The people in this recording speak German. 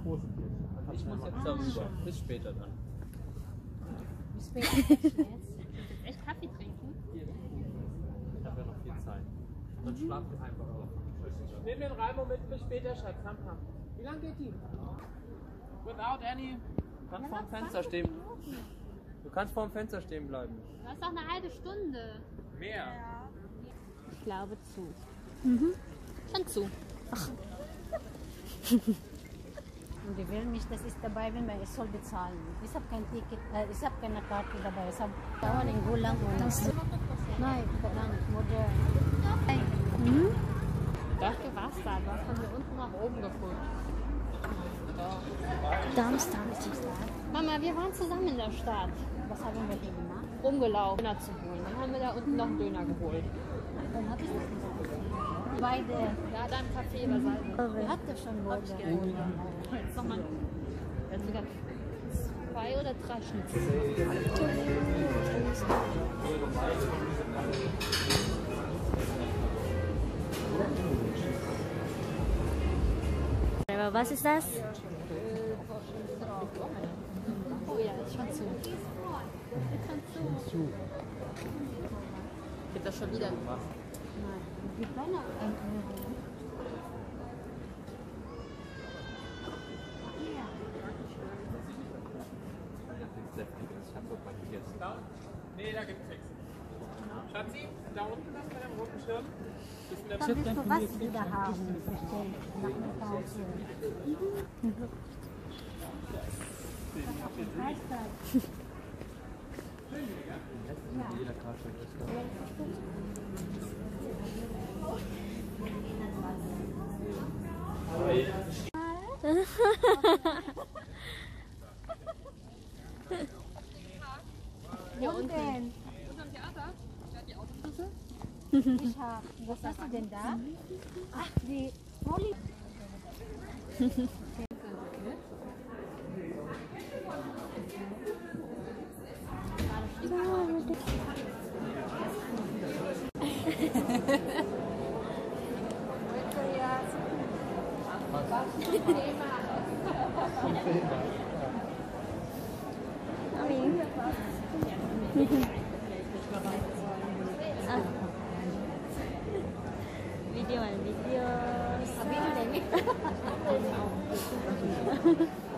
Ich muss jetzt darüber. Bis später dann. Bis später jetzt? Echt Kaffee trinken? Ich habe ja noch viel Zeit. Dann schlaf ich einfach auf. Nimm den Raimo mit, bis später, Schatz. Wie lange geht die? Without any... Du kannst vor dem Fenster stehen. Du kannst vor dem Fenster stehen bleiben. Das ist doch eine halbe Stunde. Mehr. Ich glaube zu. Schon zu. Und die will nicht, das ist dabei, wenn man es soll bezahlen. Ich habe kein Ticket, ich habe keine Karte dabei. Ich habe dauernd in Gulang und nein, verdammt, modern. Danke, was da? Du hast von hier unten nach oben geguckt. Darmstadt ist die Stadt. Mama, wir waren zusammen in der Stadt. Was haben wir hier gemacht? Rumgelaufen, Döner zu holen. Dann haben wir da unten noch einen Döner geholt. Dann habe ich das gesagt. Beide. Ja, da im Café überall. Wer hat das schon wohl Jetzt geholt? nochmal. Jetzt wieder 2 oder 3 Schnitzel. Aber was ist das? Oh ja, ist schon zu. Wird das schon wieder gemacht? Die kleine Nee, da gibt's nichts. Schatzi, da unten das bei dem roten Schirm. Da willst du was wieder haben, bestimmt. Nachmittags. Was heißt das? Hier unten. Unserem Theater? Wer hat die Autoschlüssel? Ich habe. Was hast du denn da? Ach, die Molly. Video, ein Video. Video.